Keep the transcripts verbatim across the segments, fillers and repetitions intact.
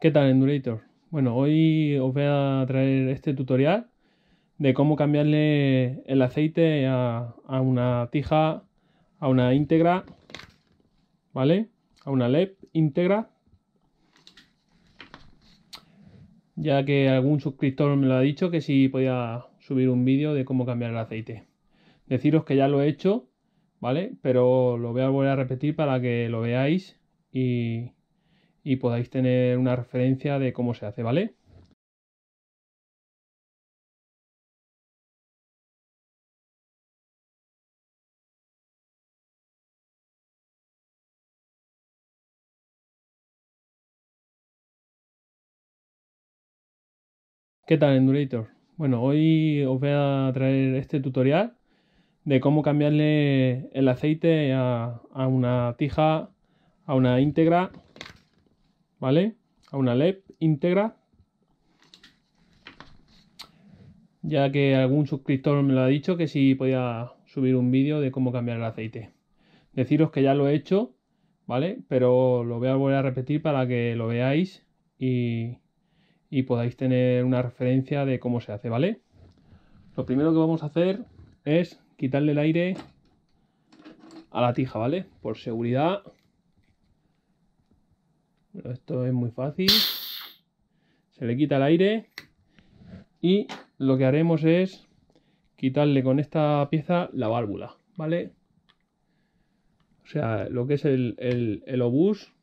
¿Qué tal, Endurator? Bueno, hoy os voy a traer este tutorial de cómo cambiarle el aceite a, a una tija, a una íntegra, ¿vale? A una L E P íntegra, ya que algún suscriptor me lo ha dicho que si podía subir un vídeo de cómo cambiar el aceite. Deciros que ya lo he hecho, ¿vale? Pero lo voy a volver a repetir para que lo veáis y, y podáis tener una referencia de cómo se hace, ¿vale? ¿Qué tal, Endurator? Bueno, hoy os voy a traer este tutorial de cómo cambiarle el aceite a, a una tija, a una íntegra, ¿vale? A una L E P íntegra, ya que algún suscriptor me lo ha dicho que si podía subir un vídeo de cómo cambiar el aceite. Deciros que ya lo he hecho, ¿vale? Pero lo voy a volver a repetir para que lo veáis y, y podáis tener una referencia de cómo se hace, ¿vale? Lo primero que vamos a hacer es quitarle el aire a la tija, ¿vale? Por seguridad. Bueno, esto es muy fácil. Se le quita el aire y lo que haremos es quitarle con esta pieza la válvula, ¿vale? O sea, lo que es el, el, el obús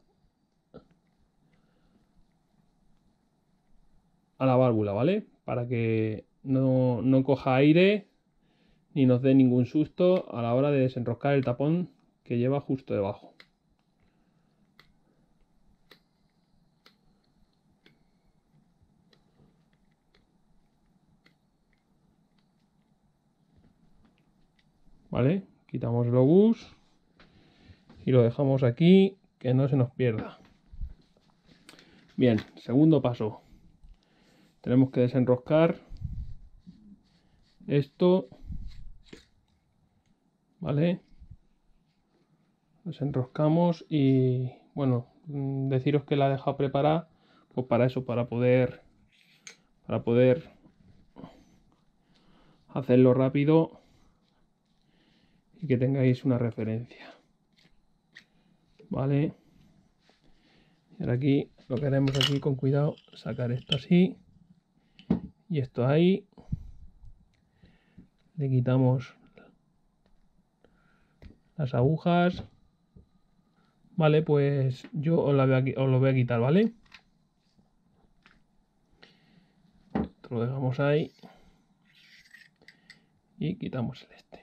a la válvula, ¿vale? Para que no, no coja aire ni nos dé ningún susto a la hora de desenroscar el tapón que lleva justo debajo. ¿Vale? Quitamos el obús y lo dejamos aquí, que no se nos pierda. Bien, segundo paso. Tenemos que desenroscar esto, ¿vale? Desenroscamos y, bueno, deciros que la he dejado preparada, pues para eso, para poder, para poder hacerlo rápido y que tengáis una referencia, ¿vale? Y ahora aquí lo que haremos aquí con cuidado, sacar esto así y esto ahí. Le quitamos las agujas. Vale, pues yo os, la voy a, os lo voy a quitar, ¿vale? Esto lo dejamos ahí y quitamos el este.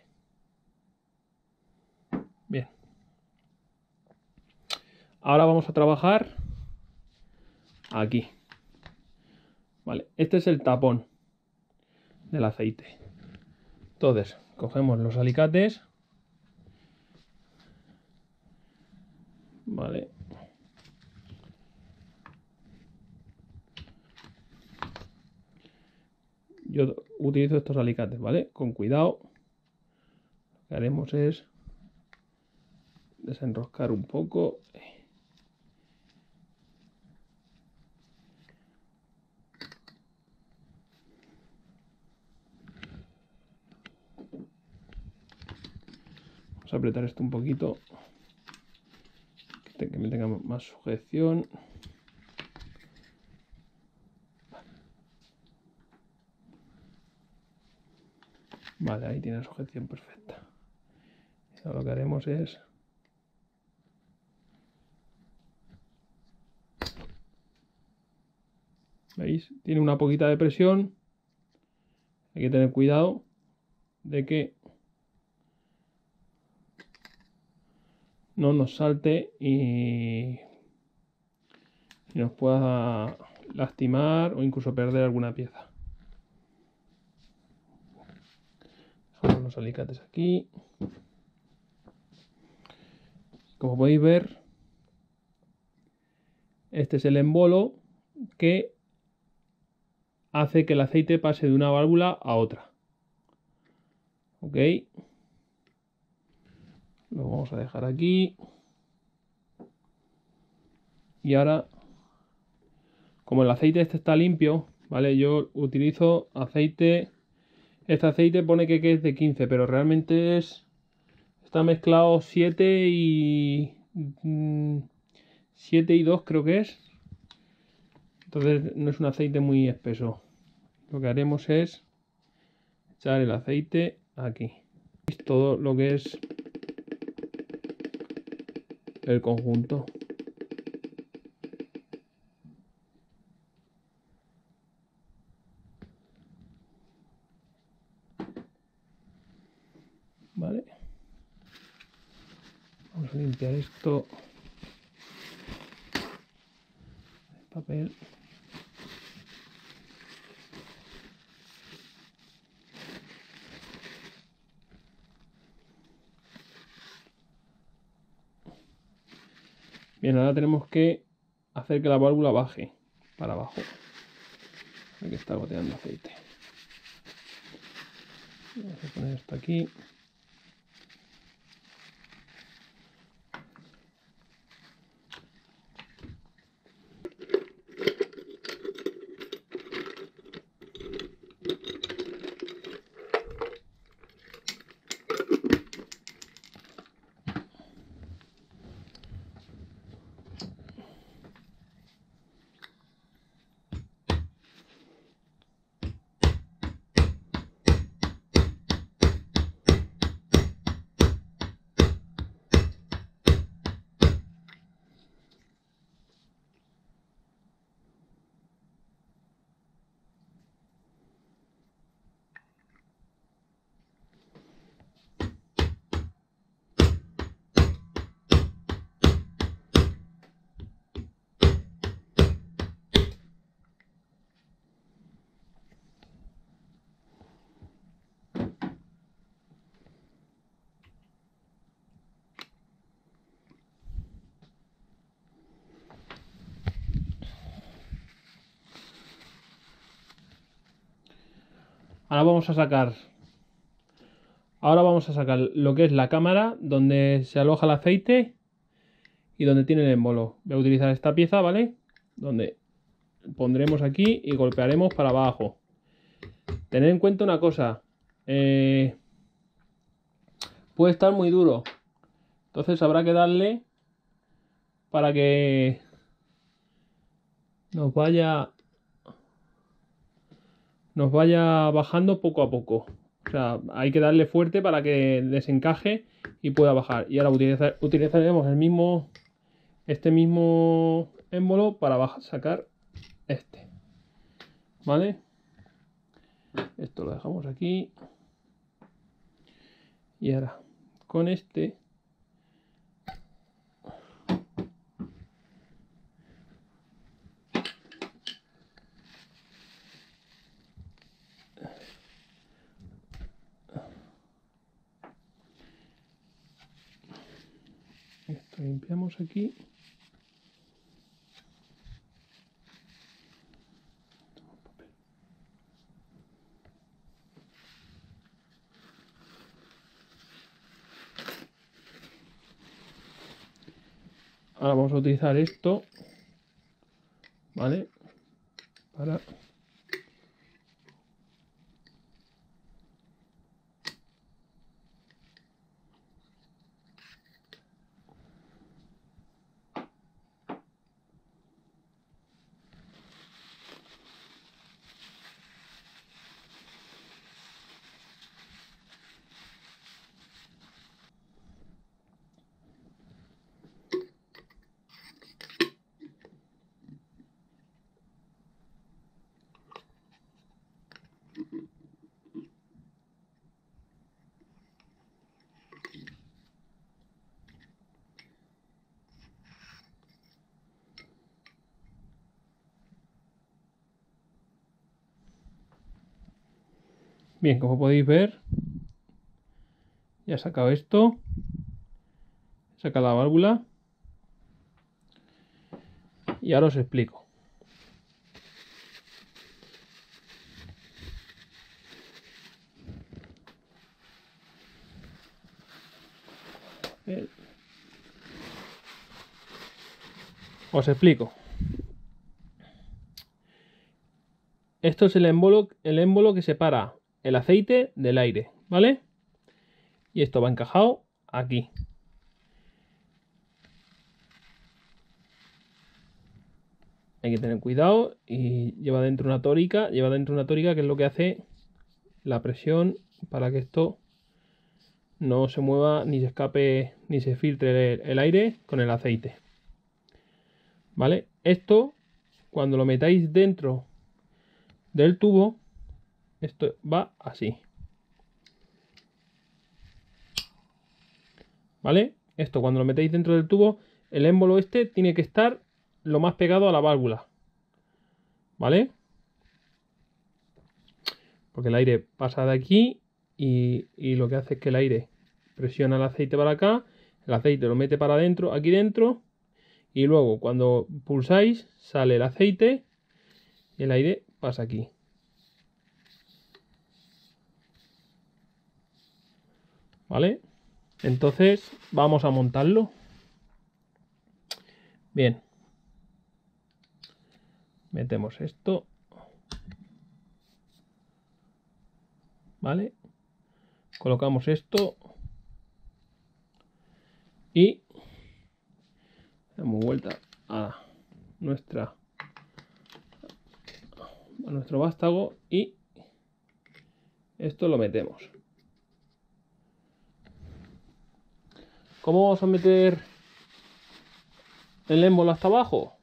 Bien. Ahora vamos a trabajar aquí. Vale, este es el tapón del aceite. Entonces, cogemos los alicates. Vale. Yo utilizo estos alicates, ¿vale? Con cuidado. Lo que haremos es desenroscar un poco. Vamos a apretar esto un poquito, que me tenga más sujeción. Vale, ahí tiene sujeción perfecta. Y ahora lo que haremos es ¿veis? Tiene una poquita de presión. Hay que tener cuidado de que no nos salte y, y nos pueda lastimar o incluso perder alguna pieza. Dejamos los alicates aquí. Como podéis ver, este es el embolo que hace que el aceite pase de una válvula a otra. Ok. Lo vamos a dejar aquí. Y ahora como el aceite este está limpio, ¿vale? Yo utilizo aceite, este aceite pone que es de quince, pero realmente es, está mezclado siete y siete y dos creo que es. Entonces no es un aceite muy espeso. Lo que haremos es echar el aceite aquí. Todo lo que es el conjunto. Vale. Vamos a limpiar esto. El papel. Bien, ahora tenemos que hacer que la válvula baje para abajo. Aquí está goteando aceite. Vamos a poner esto aquí. Ahora vamos a sacar. Ahora vamos a sacar lo que es la cámara donde se aloja el aceite y donde tiene el émbolo. Voy a utilizar esta pieza, ¿vale? Donde pondremos aquí y golpearemos para abajo. Tened en cuenta una cosa. Eh, puede estar muy duro. Entonces habrá que darle para que nos vaya nos vaya bajando poco a poco. O sea, hay que darle fuerte para que desencaje y pueda bajar. Y ahora utilizar, utilizaremos el mismo este mismo émbolo para bajar, sacar este. ¿Vale? Esto lo dejamos aquí. Y ahora con este esto limpiamos aquí. Ahora vamos a utilizar esto, ¿vale? Para bien, como podéis ver, ya he sacado esto, he sacado la válvula y ahora os explico. Os explico. esto es el émbolo, el émbolo que separa el aceite del aire, ¿vale? Y esto va encajado aquí. Hay que tener cuidado y lleva dentro una tórica, lleva dentro una tórica que es lo que hace la presión para que esto no se mueva ni se escape ni se filtre el, el aire con el aceite. ¿Vale? Esto, cuando lo metáis dentro del tubo, esto va así. ¿Vale? Esto cuando lo metéis dentro del tubo, el émbolo este tiene que estar lo más pegado a la válvula. ¿Vale? Porque el aire pasa de aquí y, y lo que hace es que el aire presiona el aceite para acá, el aceite lo mete para adentro, aquí dentro, y luego cuando pulsáis sale el aceite y el aire pasa aquí. ¿Vale? Entonces vamos a montarlo. Bien. Metemos esto. ¿Vale? Colocamos esto. Y damos vuelta a nuestra a nuestro vástago y esto lo metemos. ¿Cómo vamos a meter el émbolo hasta abajo?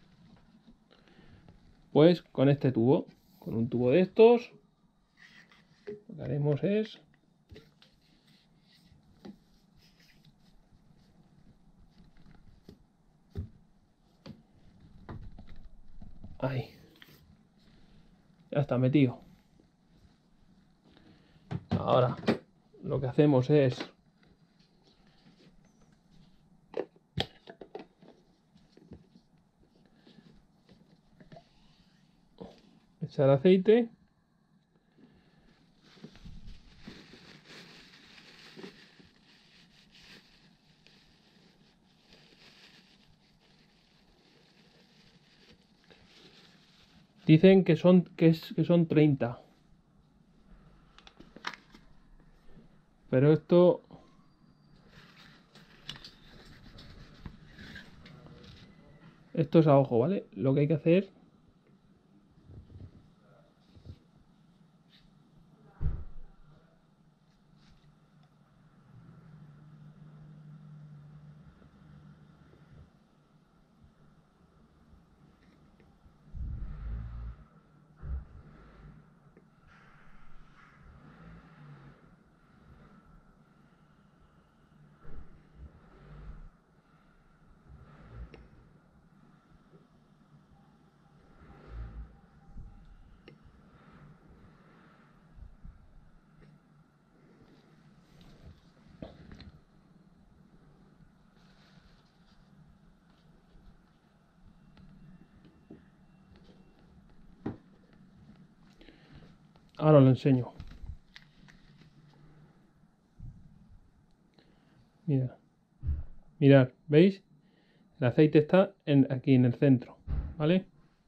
Pues con este tubo, con un tubo de estos, lo que haremos es ahí, ya está metido. Ahora lo que hacemos es echar aceite. Dicen que son, que es, que son treinta. Pero esto... Esto es a ojo, ¿vale? Lo que hay que hacer... Ahora lo enseño. Mira. Mirad, ¿veis? El aceite está en, aquí en el centro, ¿vale?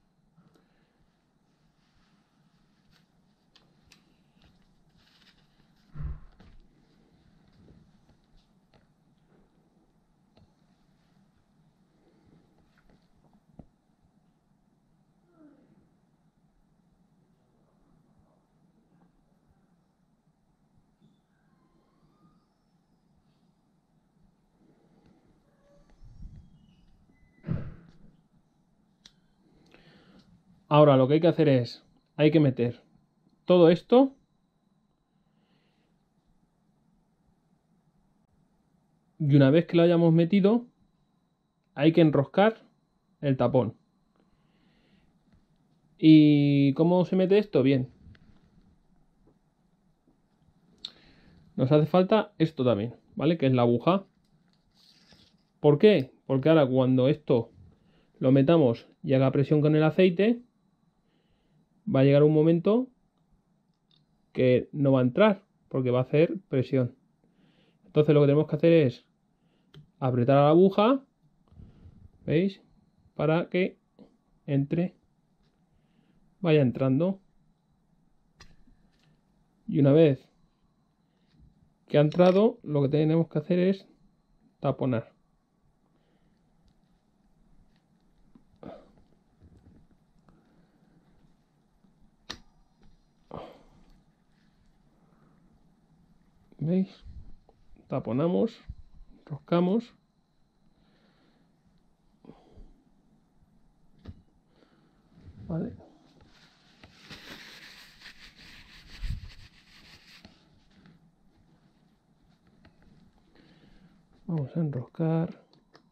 Ahora lo que hay que hacer es, hay que meter todo esto y una vez que lo hayamos metido, hay que enroscar el tapón. ¿Y cómo se mete esto? Bien. Nos hace falta esto también, ¿vale? Que es la aguja. ¿Por qué? Porque ahora cuando esto lo metamos y haga presión con el aceite, va a llegar un momento que no va a entrar porque va a hacer presión. Entonces lo que tenemos que hacer es apretar a la aguja, ¿veis? Para que entre, vaya entrando. Y una vez que ha entrado, lo que tenemos que hacer es taponar. ¿Veis? Taponamos, roscamos. Vale. Vamos a enroscar.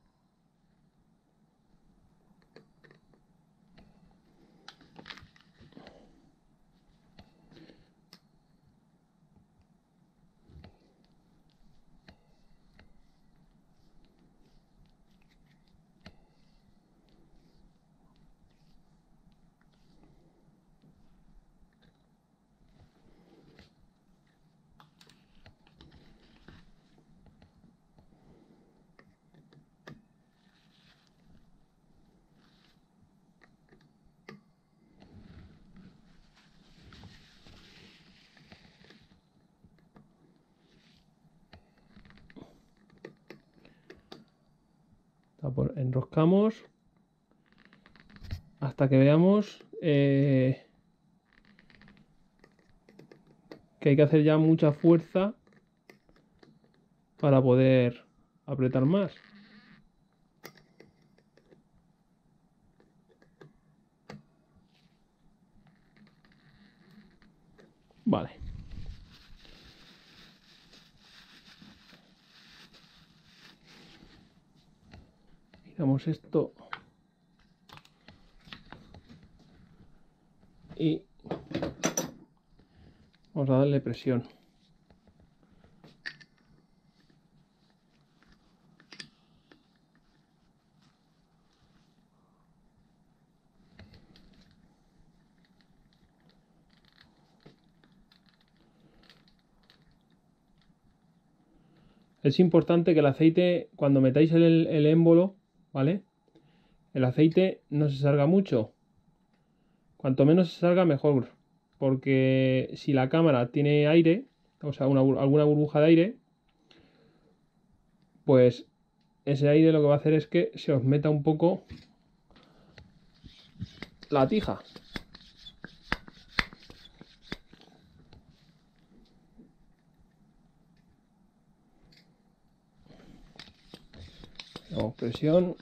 Enroscamos hasta que veamos eh, que hay que hacer ya mucha fuerza para poder apretar más. Vale. Quitamos esto y vamos a darle presión. Es importante que el aceite, cuando metáis el, el émbolo, ¿vale? El aceite no se salga mucho. Cuanto menos se salga, mejor. Porque si la cámara tiene aire, o sea, una, alguna burbuja de aire, pues ese aire lo que va a hacer es que se os meta un poco la tija. Damos presión.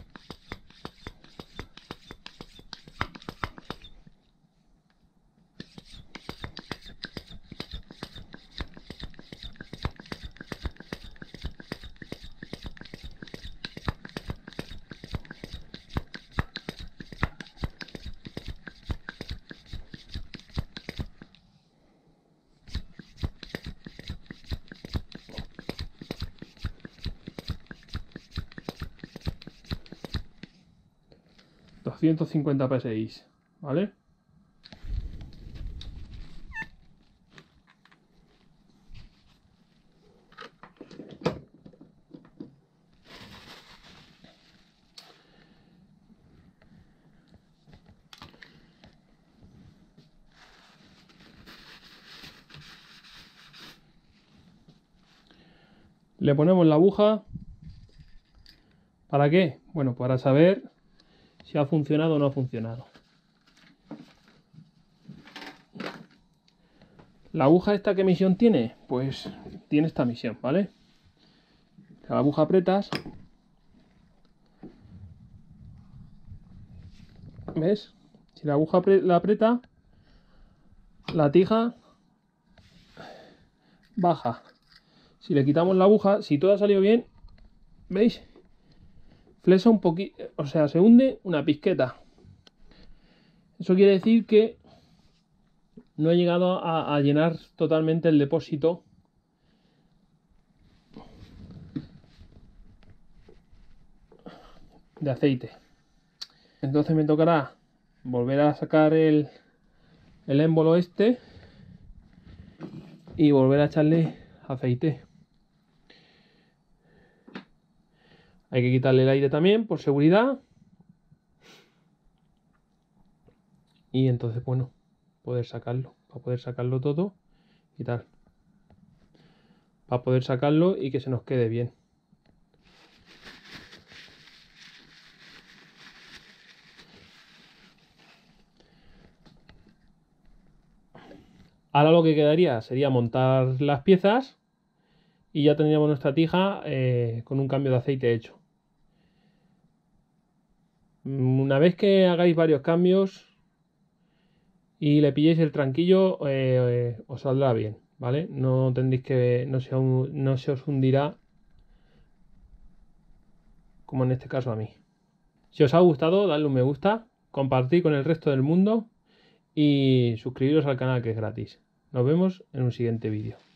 doscientos cincuenta P S I, ¿vale? Le ponemos la aguja. ¿Para qué? Bueno, para saber si ha funcionado o no ha funcionado. ¿La aguja esta qué misión tiene? Pues tiene esta misión, ¿vale? La aguja apretas. ¿Ves? Si la aguja la aprieta, la tija baja. Si le quitamos la aguja, si todo ha salido bien, ¿veis? Flesa un poquito, o sea, se hunde una pizqueta. Eso quiere decir que no he llegado a, a llenar totalmente el depósito de aceite. Entonces me tocará volver a sacar el, el émbolo este y volver a echarle aceite. Hay que quitarle el aire también por seguridad. Y entonces, bueno, poder sacarlo. Para poder sacarlo todo y tal, para poder sacarlo y que se nos quede bien. Ahora lo que quedaría sería montar las piezas y ya tendríamos nuestra tija eh, con un cambio de aceite hecho. Una vez que hagáis varios cambios y le pilléis el tranquillo, eh, eh, os saldrá bien, ¿vale? No tendréis que, no se, no se os hundirá como en este caso a mí. Si os ha gustado, dadle un me gusta, compartid con el resto del mundo y suscribiros al canal, que es gratis. Nos vemos en un siguiente vídeo.